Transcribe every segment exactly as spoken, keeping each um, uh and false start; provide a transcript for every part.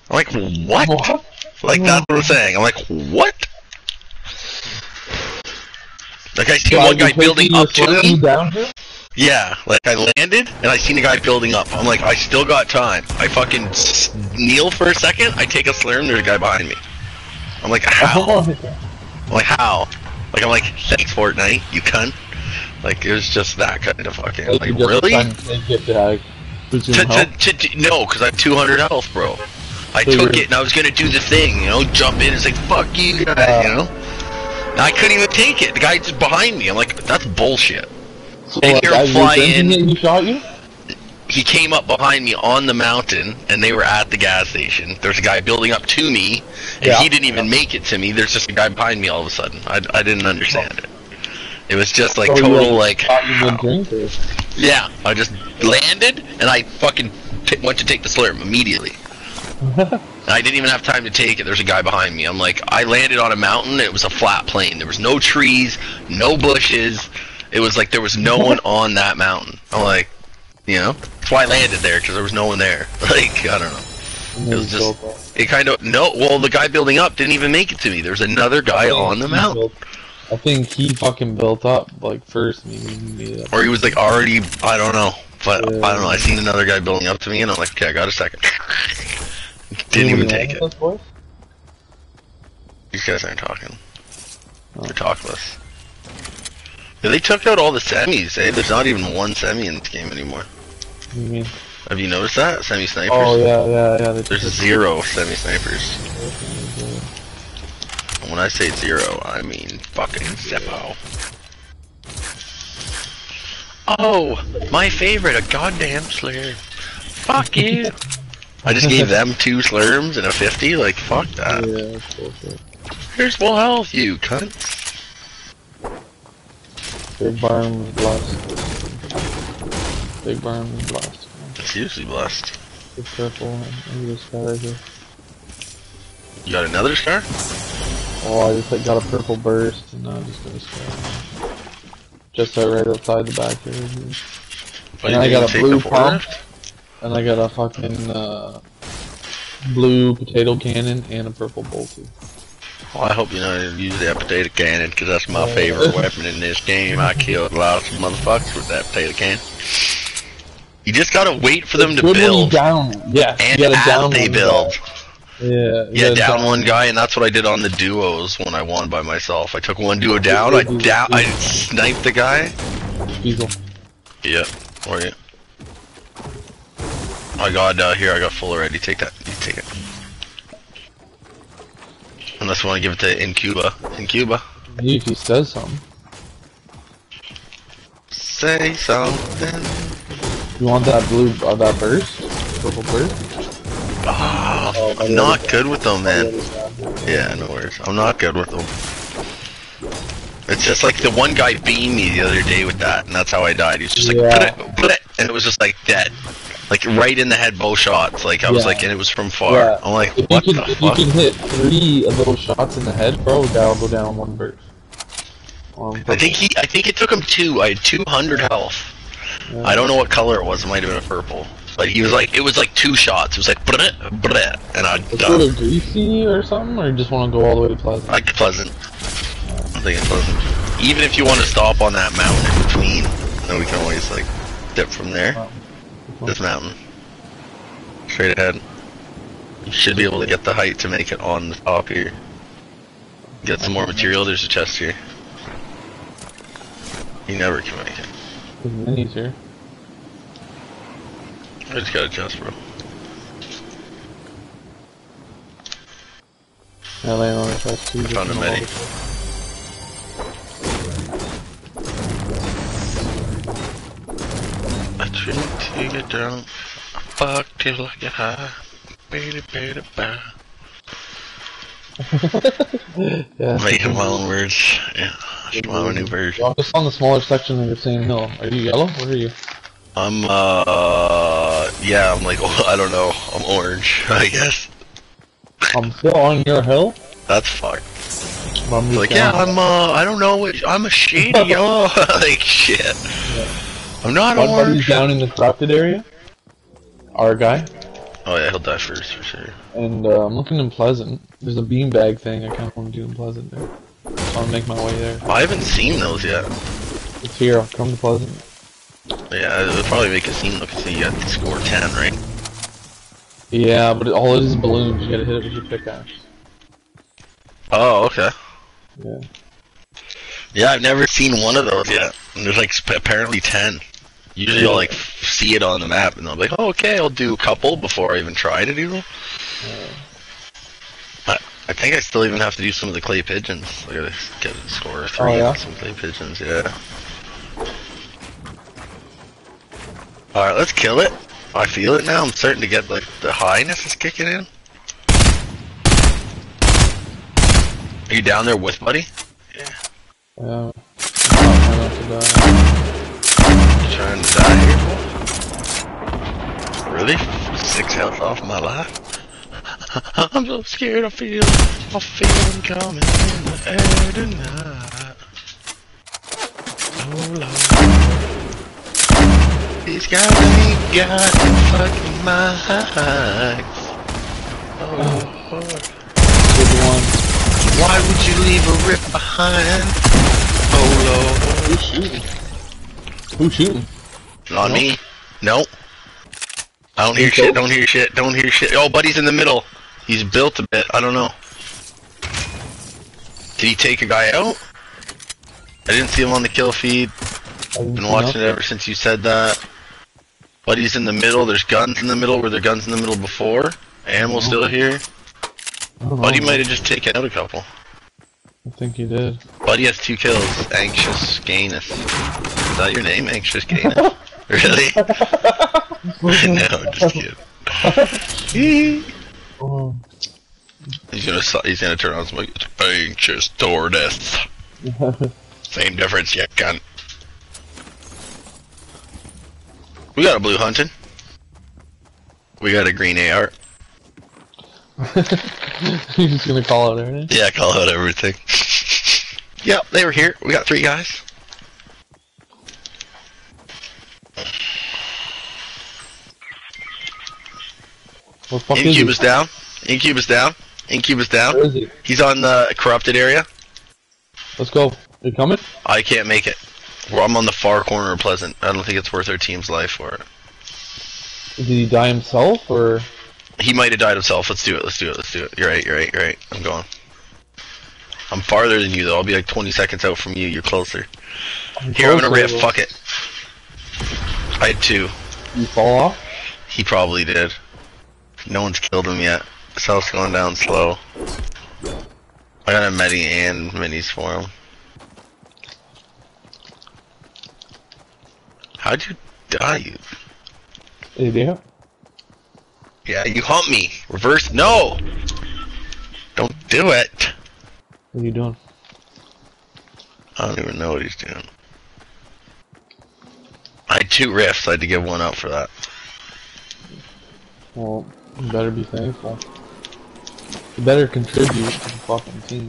I'm like, what? what? Like, that's what I'm saying. I'm like, what? Like, I see so one guy building up to me. Down here? Yeah, like, I landed, and I seen a guy building up. I'm like, I still got time. I fucking kneel for a second, I take a slurm, there's a guy behind me. I'm like, how? I'm like, how? Like, I'm like, thanks, Fortnite, you cunt. Like, it was just that kind of fucking, like, like really? To, to, to, no, because I have two hundred health, bro. I so took it, and I was gonna do the thing, you know, jump in and say, fuck you, guys, uh, you know? And I couldn't even take it. The guy's just behind me. I'm like, that's bullshit. So and here like, fly in. He shot you? He came up behind me on the mountain, and they were at the gas station. There's a guy building up to me, and yeah. he didn't even yeah. make it to me. There's just a guy behind me all of a sudden. I, I didn't understand it. It was just like so total like. Yeah, I just landed, and I fucking t went to take the slurm immediately. I didn't even have time to take it. There's a guy behind me. I'm like, I landed on a mountain. It was a flat plain. There was no trees, no bushes. It was like there was no one on that mountain. I'm like, you know, that's why I landed there, because there was no one there. Like, I don't know. It was just, it kind of, no, well, the guy building up didn't even make it to me. There's another guy on the mountain. I think he fucking built up, like, first. Maybe, or he was, like, already, I don't know. But, yeah. I don't know, I seen another guy building up to me, and I'm like, okay, I got a second. Didn't even take it. These guys aren't talking. Oh. They're talkless. Yeah, they took out all the semis, eh? There's not even one semi in this game anymore. What do you mean? Have you noticed that? Semi-snipers? Oh, yeah, yeah, yeah. There's zero semi-snipers. When I say zero, I mean fucking Zeppo. Oh, my favorite, a goddamn slurm. Fuck you. I just gave them two slurms and a fifty, like, fuck that. Yeah, that's bullshit. Here's full health, you cunts. Big barn was blessed. Big barn was blessed. It's usually blessed. It's purple, and this guy right here. You got another scar? Oh, I just like, got a purple burst, and now I just got a scar. Just out right outside the back here. But and I got a blue pump. And I got a fucking uh, blue potato cannon and a purple bolter. Well, I hope you know how to use that potato cannon, because that's my favorite weapon in this game. I killed lots of motherfuckers with that potato cannon. You just gotta wait for them it's to build. Down. Yeah, and you as down they build. Guy. Yeah, yeah, down, down one guy, and that's what I did on the duos when I won by myself. I took one duo down, I down, I sniped the guy. Diesel. Yeah, or yeah. I got uh, here. I got full already. Take that. You take it. Unless you want to give it to in Cuba. In Cuba. If he says something. Say something. You want that blue? Uh, that burst? Purple burst? Oh, oh I'm not good with them, man. Yeah, no worries. I'm not good with them. It's just like the one guy beamed me the other day with that, and that's how I died. He was just like, yeah. put it, put it, and it was just like dead. Like right in the head, both shots. Like I was yeah. like, and it was from far. Yeah. I'm like, if what you can, the if fuck? you can hit three little shots in the head, bro, that'll go down one burst. Um, I think he, I think it took him two. I had two hundred health. Yeah. I don't know what color it was. It might have been a purple. But he was like, it was like two shots. It was like, bleh, bleh, and I died. Sort of greasy or something, or you just want to go all the way to Pleasant? Like Pleasant. I'm thinking Pleasant. Even if you want to stop on that mountain in between, then we can always like dip from there. Wow. This mountain. Straight ahead. You should be able to get the height to make it on the top here. Get some more material. There's a chest here. You never can make it. There's minis here. I just got a chest, bro. I land on the chest too. Found a mini. I treat to get drunk. Fuck till I get high. Baby, baby, bye. Yeah. Making my own words. Yeah. Just my own new version. I'm just on the smaller section of the same hill. Are you yellow? Where are you? I'm, uh, yeah, I'm like, oh, I don't know. I'm orange, I guess. I'm still on your hill? That's fucked. I'm like, yeah, I'm, uh, I don't know. I'm a shady yellow. Like, shit. Yeah. I'm not One orange. down in the corrupted area. Our guy. Oh yeah, he'll die first for sure. And uh, I'm looking in Pleasant. There's a beanbag thing I kind of want to do in Pleasant there. So I'll make my way there. Oh, I haven't seen those yet. It's here. I'll come to Pleasant. Yeah, it would probably make a scene look so you got to score ten, right? Yeah, but it, all it is is balloons. You gotta hit it with your pickaxe. Oh, okay. Yeah. Yeah, I've never seen one of those yet. And there's like sp apparently ten. Usually Yeah. I'll like see it on the map and I'll be like, oh, okay, I'll do a couple before I even try to do them. Yeah. But I think I still even have to do some of the clay pigeons. I gotta get a score of three Oh, yeah? on some clay pigeons, yeah. Alright, let's kill it. I feel it now. I'm starting to get like the highness is kicking in. Are you down there with buddy? Yeah. Yeah. I'm not trying not to die. You trying to die here? Really? Six health off my life? I'm so scared. I feel, I feel them coming in the air tonight. Oh Lord. These guys ain't got no fucking minds. Oh Lord. Good one. Why would you leave a rip behind? Oh Lord. Who's shooting? Who's shooting? Not No? me. Nope. I don't hear shit, don't hear shit, don't hear shit. Oh, buddy's in the middle. He's built a bit, I don't know. Did he take a guy out? I didn't see him on the kill feed. I've Been watching it ever since you said that. Buddy's in the middle, there's guns in the middle. Were there guns in the middle before? Animal's No. still here. I don't know. Buddy might have just taken out a couple. I think you did. Buddy has two kills. Anxious Gainus. Is that your name? Anxious Gainus? Really? No, just kidding. Oh. He's gonna he's gonna turn on some like it's anxious tortoise. Same difference, you cunt. We got a blue hunting. We got a green A R. You're just gonna call it everything? Yeah, call out everything. Yep, they were here. We got three guys. What the fuck is Incubus he? down. Incubus down. Incubus down. Where is he? He's on the corrupted area. Let's go. You coming? I can't make it. Well, I'm on the far corner of Pleasant. I don't think it's worth our team's life for it. Did he die himself or? He might have died himself. Let's do it. Let's do it. Let's do it. You're right. You're right. You're right. I'm going. I'm farther than you though. I'll be like twenty seconds out from you. You're closer. Here, I'm gonna riff. Fuck it. I had two. You fall off? He probably did. No one's killed him yet. South's going down slow. I got a medi and minis for him. How'd you die, you? Idiot. Yeah, you humped me. Reverse. No! Don't do it. What are you doing? I don't even know what he's doing. I had two rifts. I had to give one up for that. Well, you better be thankful. You better contribute to the fucking team.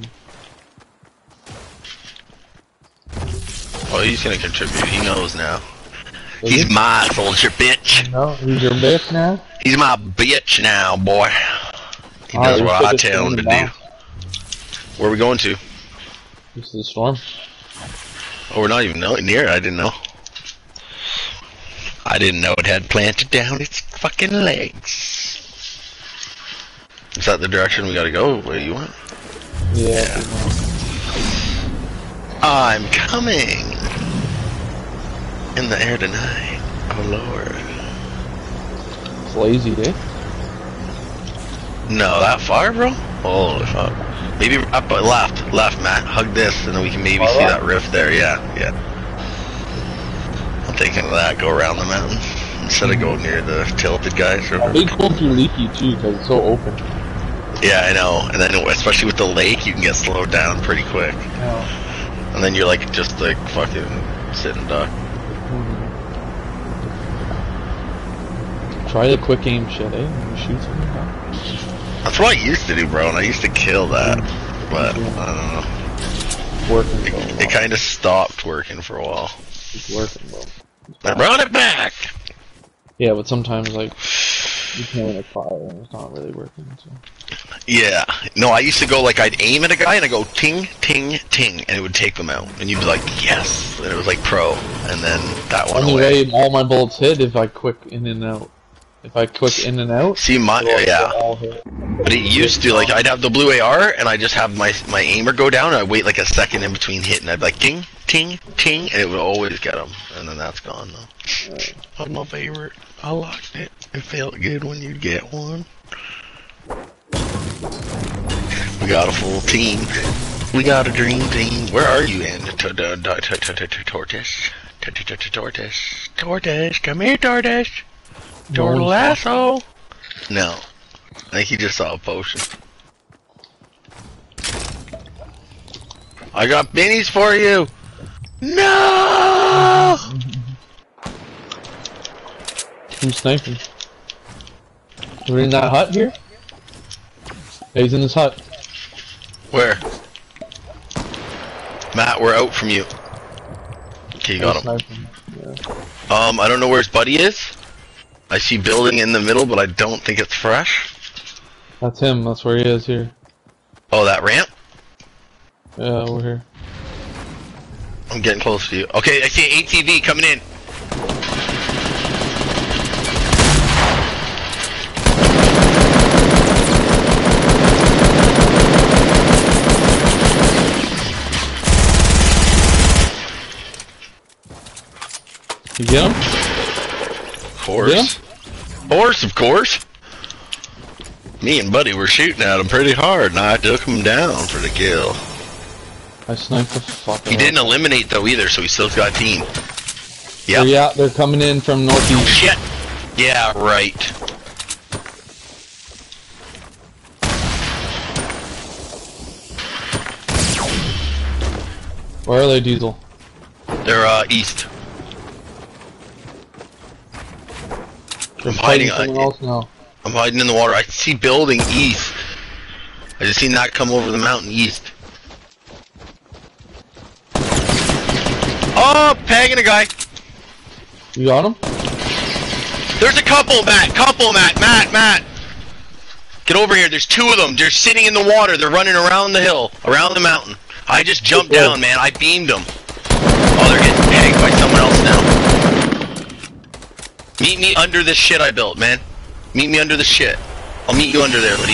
Oh, he's gonna contribute. He knows now. Is He's he? my soldier, bitch. No, he's your bitch now? He's my bitch now, boy. He Alright, does we what should I just tell him turn to him down. do. Where are we going to? This is the storm. Oh, we're not even know- near it. I didn't know. I didn't know it had planted down its fucking legs. Is that the direction we gotta go? Where you want? Yeah. I'm coming in the air tonight. Oh lord. It's lazy, eh? No, that far, bro? Holy fuck. Maybe up left, left, Matt. Hug this, and then we can maybe All see right. that rift there. Yeah, yeah. I'm thinking of that. Go around the mountain instead of going near the tilted guys. I think going through Leaky too, because it's so open. Yeah, I know. And then, especially with the lake, you can get slowed down pretty quick. Yeah. And then you're like, just like fucking sitting duck. Try the quick aim shit, eh? And shoot something down. That's what I used to do, bro, and I used to kill that. But, I don't know. It's working, bro. It, it kind of stopped working for a while. It's working, bro. I brought it back! Yeah, but sometimes, like, You can't fire and it's not really working. So. Yeah. No, I used to go like I'd aim at a guy and I go ting, ting, ting, and it would take them out, and you'd be like, yes, and it was like pro, and then that one Only away. way all my bullets hit if I quick in and out. If I quick in and out. See my yeah. But it used to like I'd have the blue A R and I just have my my aimer go down and I'd wait like a second in between hitting. I'd be like ting, ting, ting, and it would always get them, and then that's gone though. That's my favorite. I liked it. It felt good when you get one. We got a full team. We got a dream team. Where are you in? Tortoise. Tortoise. Tortoise. Come here, Tortoise. Torlasso. No. I think he just saw a potion. I got minis for you. No! Who's sniping? We're in that hut here? Yeah, he's in this hut. Where? Matt, we're out from you. Okay, you got him. Yeah. Um, I don't know where his buddy is. I see building in the middle, but I don't think it's fresh. That's him, that's where he is here. Oh, that ramp? Yeah, we're here. I'm getting close to you. Okay, I see an A T V coming in. You get him? Of course. Of course, of course. Me and Buddy were shooting at him pretty hard, and I took him down for the kill. I sniped the fuck out. He didn't eliminate though either, so he still got team. Yeah. Yeah, they're coming in from northeast. Shit. Yeah, right. Where are they, Diesel? They're uh east. They're I'm hiding. somewhere else now. I'm hiding in the water. I see building east. I just seen that come over the mountain east. Oh, pegging a guy. You got him? There's a couple, Matt. Couple, Matt. Matt, Matt. Get over here. There's two of them. They're sitting in the water. They're running around the hill, around the mountain. I just jumped down, man. I beamed them. Oh, they're getting pegged by someone else now. Meet me under this shit I built, man. Meet me under the shit. I'll meet you under there, buddy.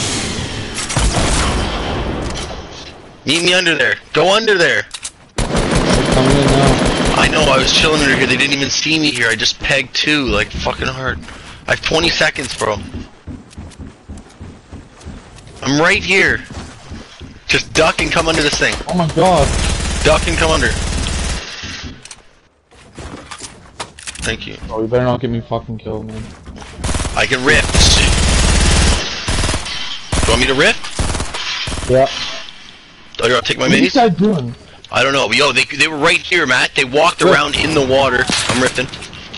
Meet me under there. Go under there. They're coming in now. I know, I was chilling under here. They didn't even see me here. I just pegged two, like, fucking hard. I have twenty seconds, bro. I'm right here. Just duck and come under this thing. Oh my god. Duck and come under. Thank you. Oh, you better not get me fucking killed, man. I can rip. You want me to rip? Yeah. Oh, you want to take my What are you minis? guys doing? I don't know. Yo, they, they were right here, Matt. They walked Rip. around in the water. I'm ripping.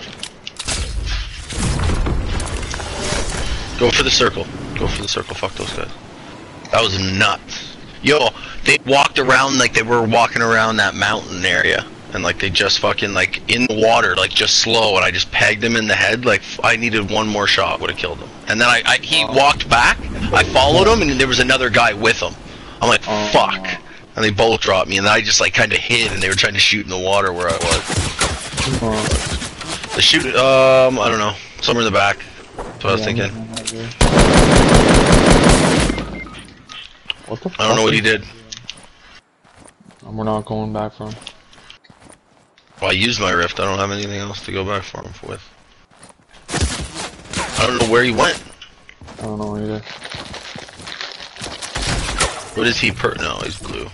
Go for the circle. Go for the circle. Fuck those guys. That was nuts. Yo, they walked around like they were walking around that mountain area. And like they just fucking like in the water, like just slow, and I just pegged him in the head. Like I needed one more shot, would have killed him. And then I, I he walked back. I followed him, and there was another guy with him. I'm like, fuck. And they both dropped me, and then I just like kind of hid, and they were trying to shoot in the water where I was. The shoot, um, I don't know, somewhere in the back. That's what I was thinking. What the fuck? I don't know what he did. We're not going back from. Well, I used my rift. I don't have anything else to go back for him with. I don't know where he went. I don't know either. What is he per? No, he's blue.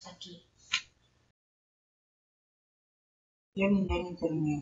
Yo ni tengo internet.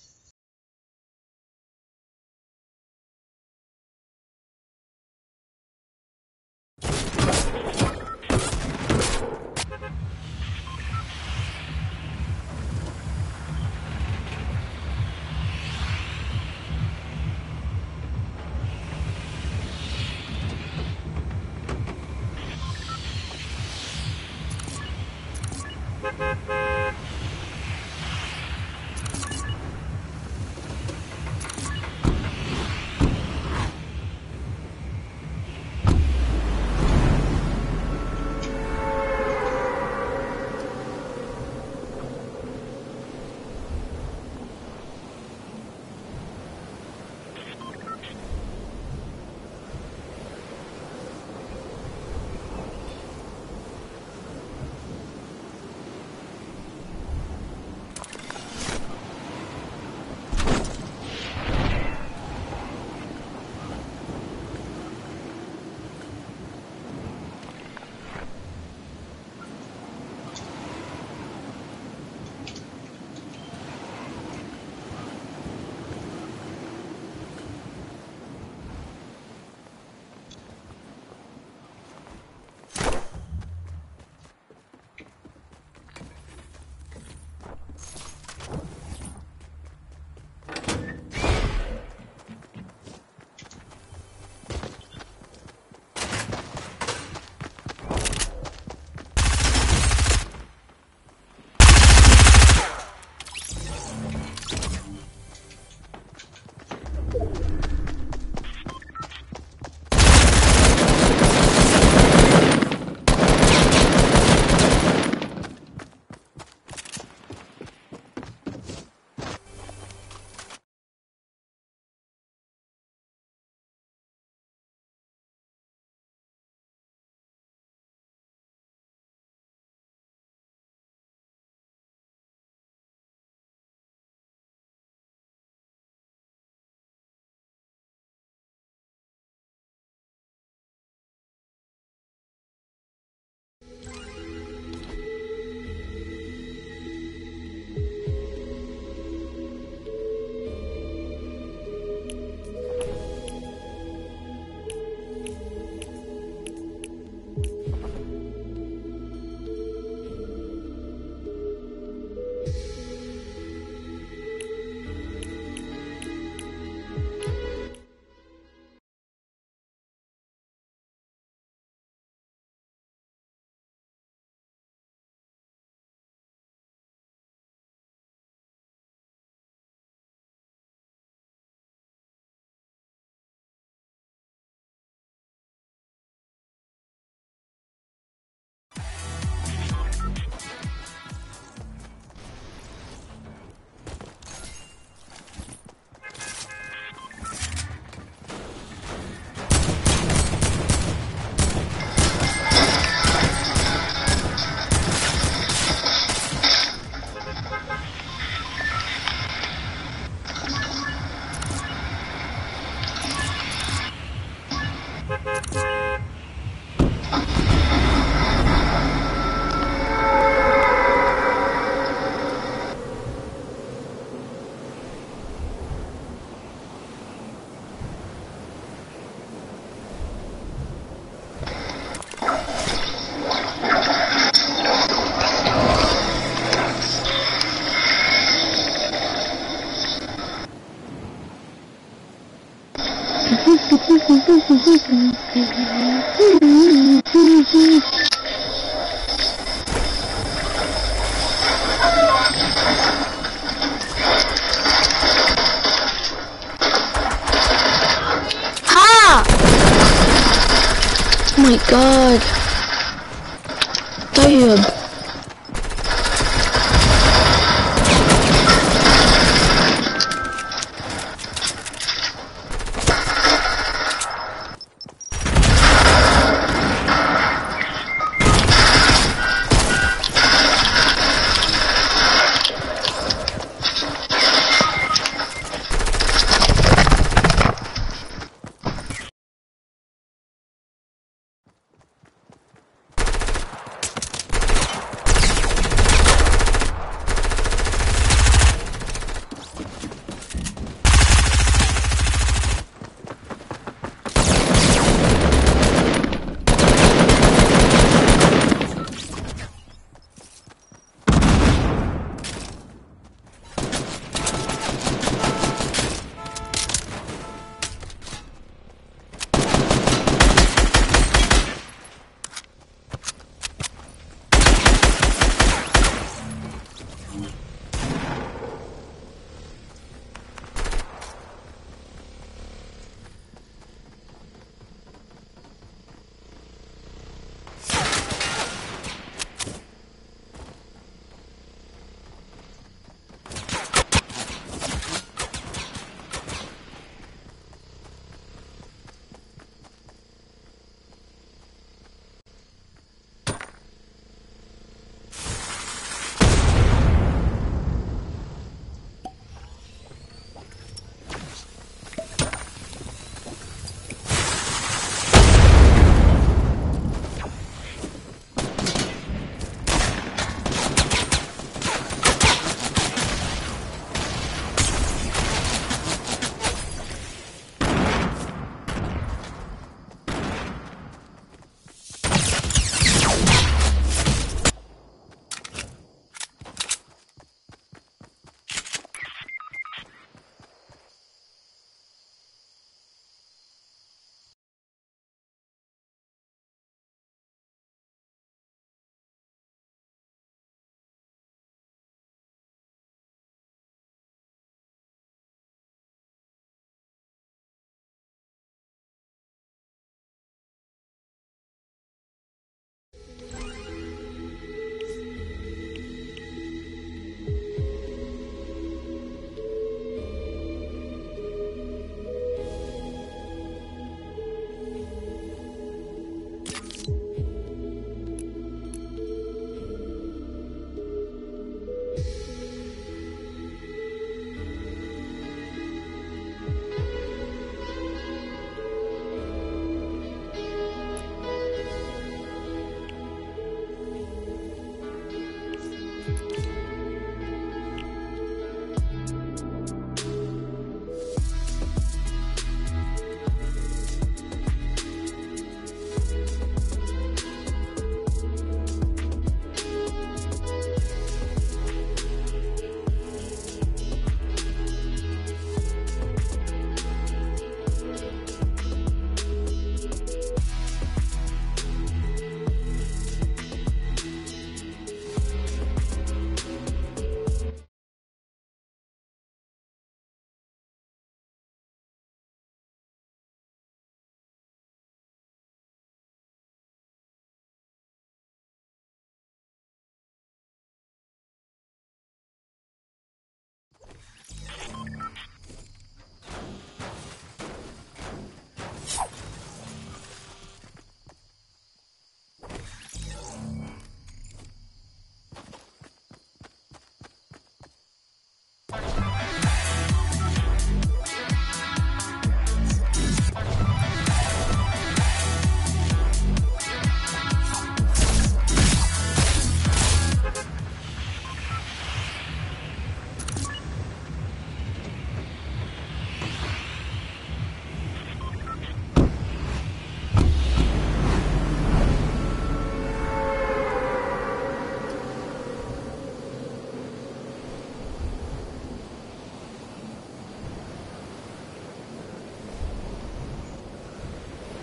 Oh my god. Damn.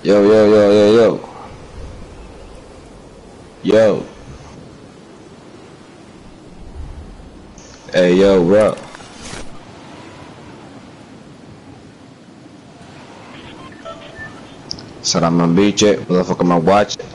Yo, yo, yo, yo, yo. Yo. Hey, yo, bro. Said I'm gonna beat it. Motherfucker, I'm gonna watch it.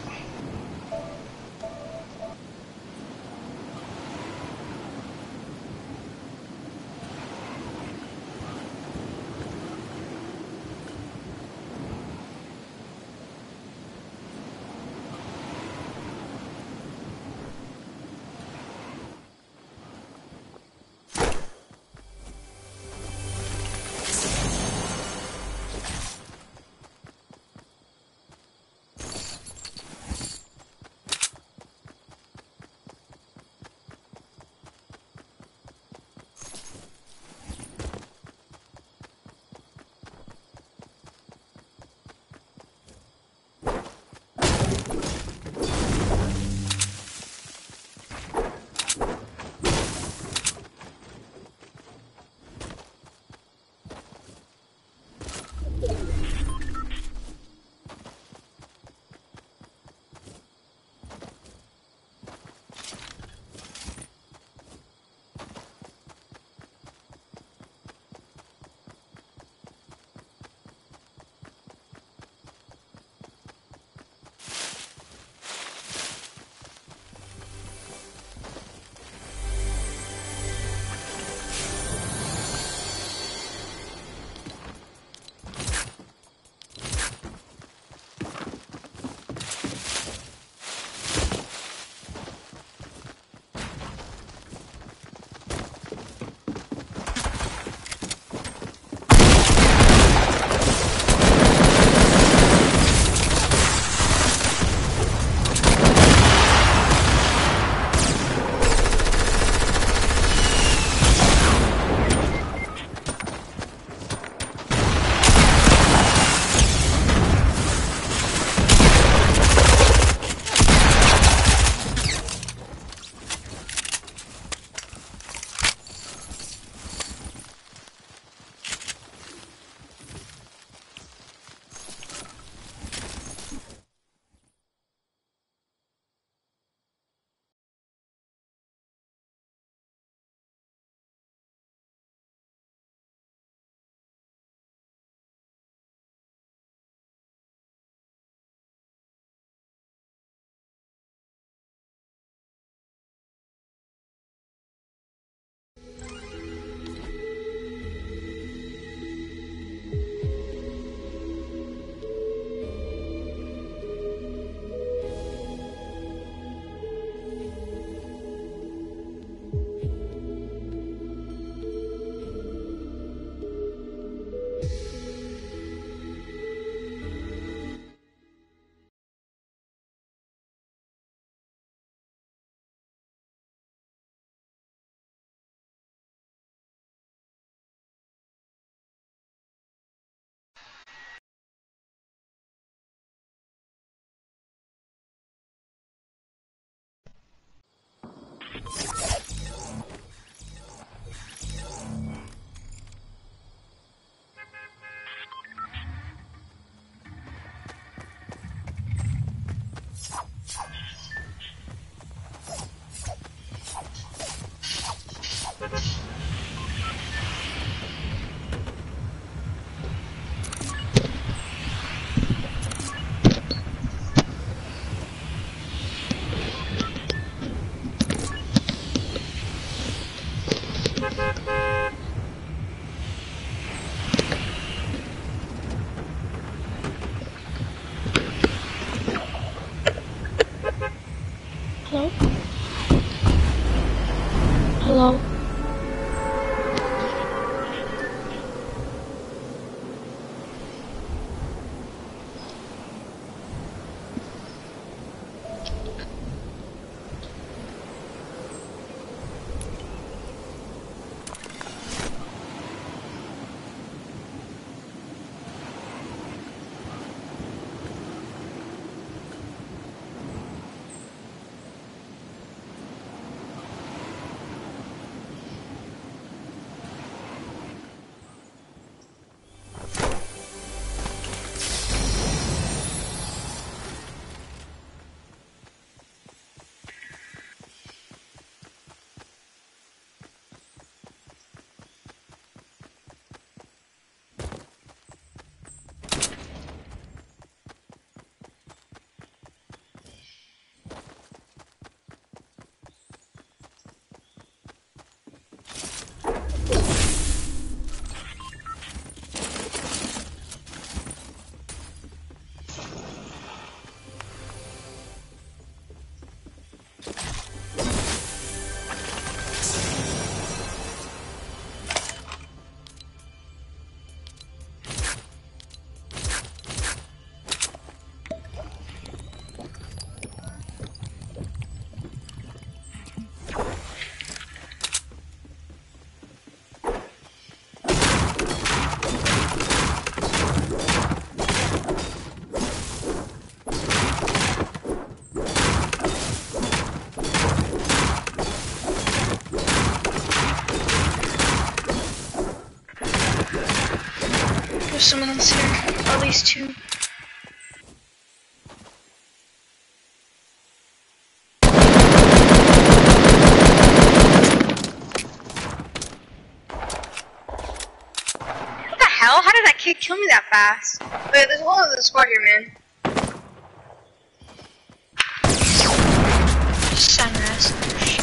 there's someone else here. At least two. What the hell? How did that kid kill me that fast? Wait, there's a whole other squad here, man. Sunrise.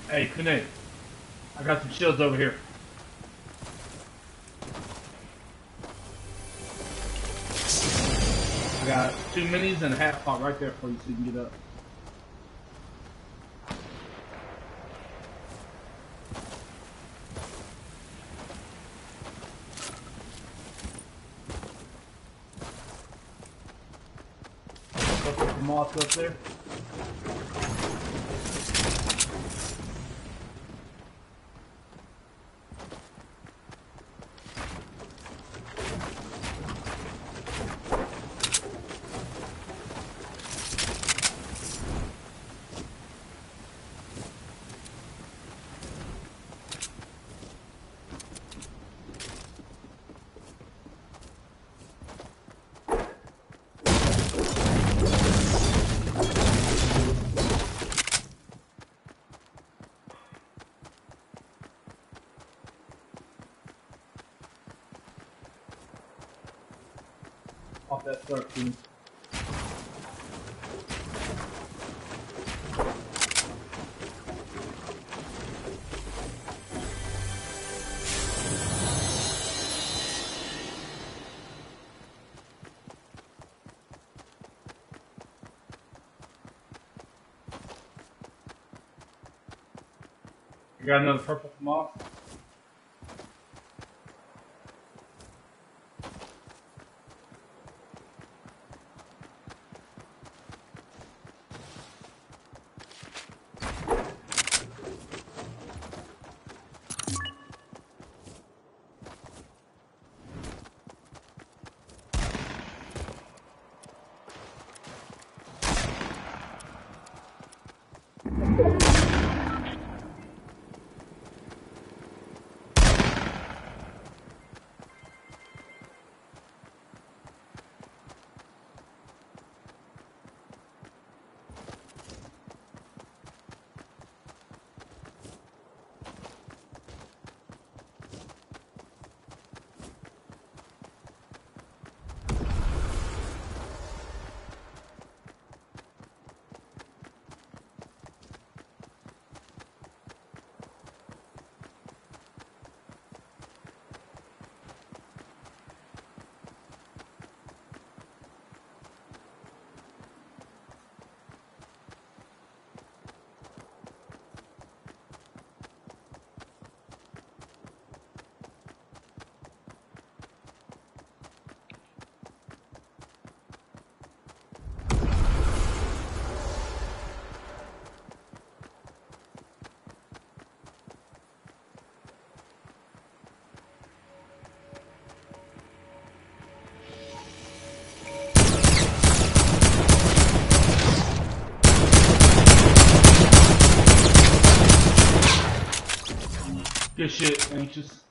Hey, Kune, I got some shields over here. I got two minis and a half pot right there for you so you can get up. Put the moss up there. Off that start, please. You got another purple from off? Good shit, Anxious.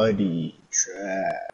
Bloody trash.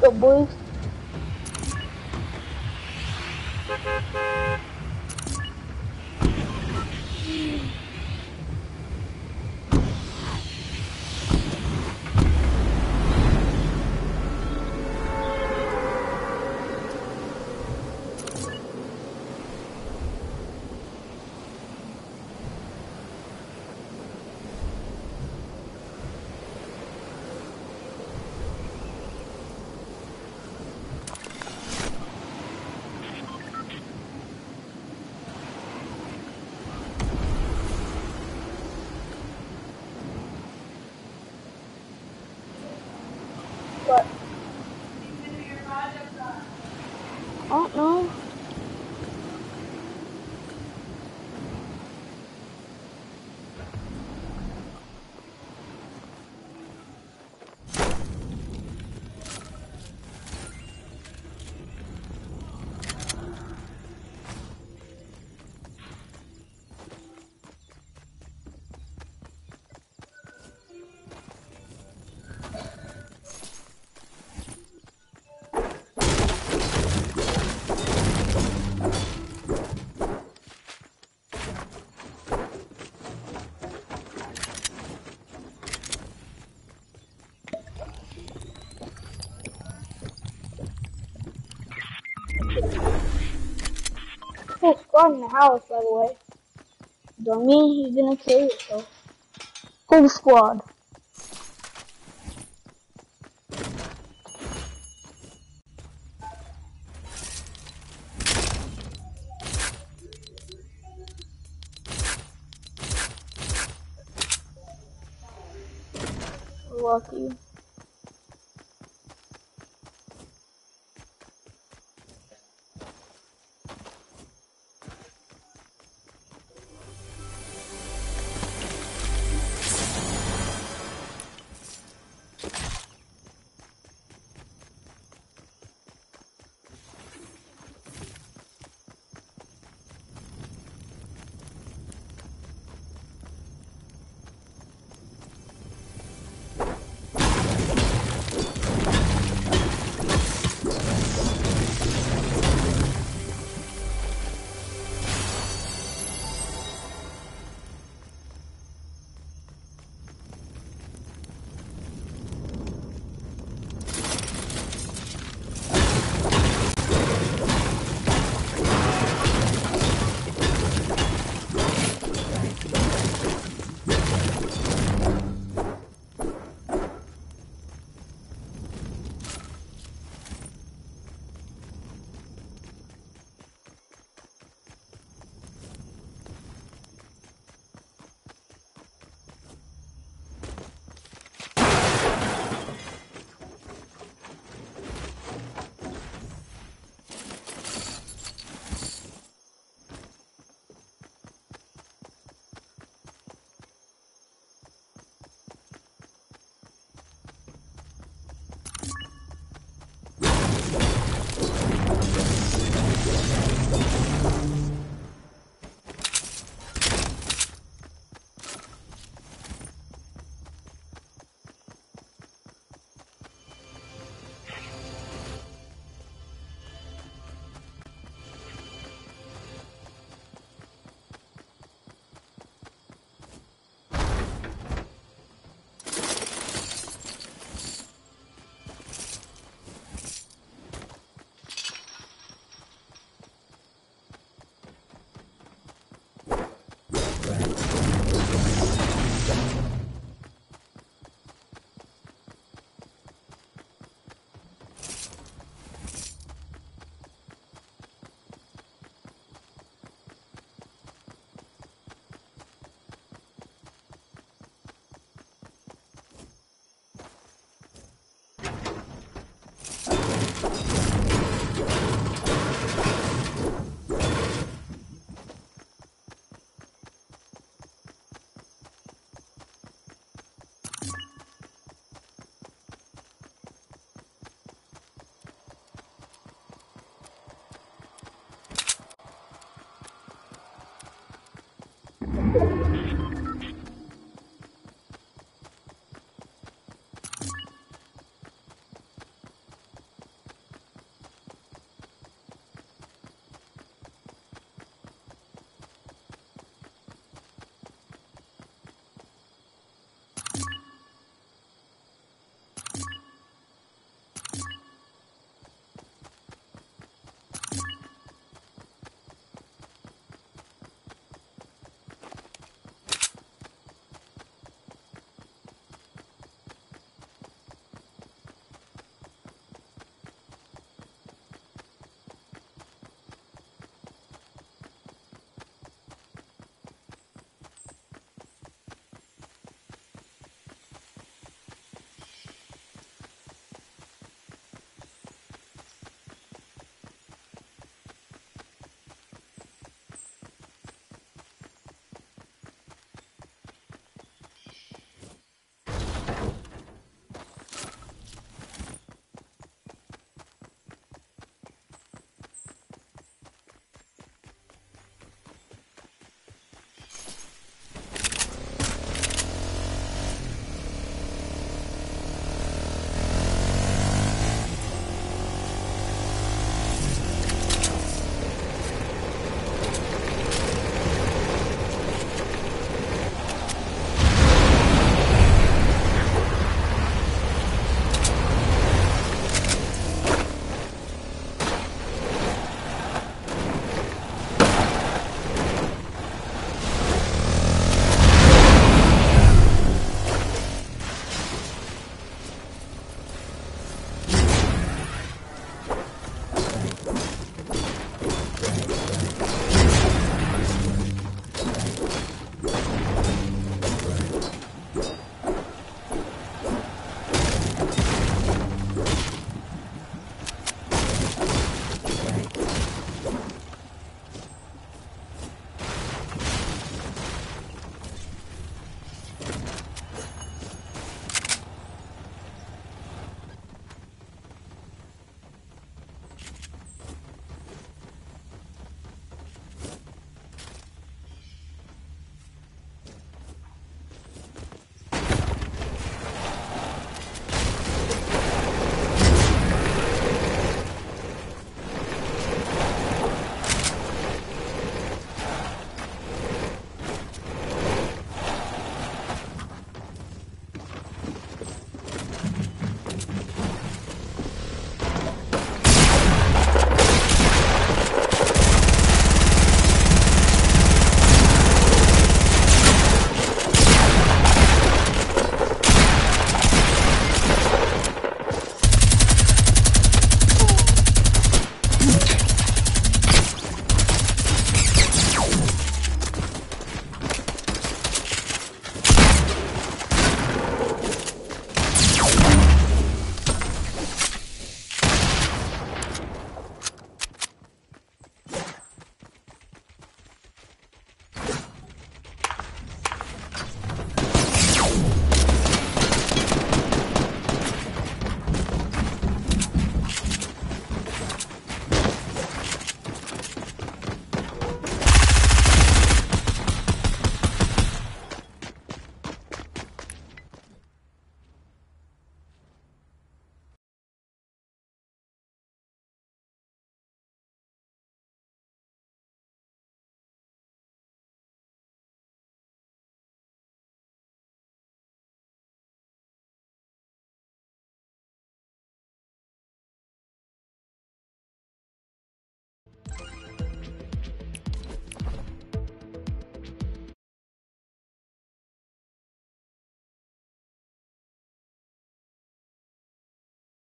up, boys? What? I don't know. Full squad in the house, by the way. Dummy, you're gonna kill yourself. Full squad. Lucky. You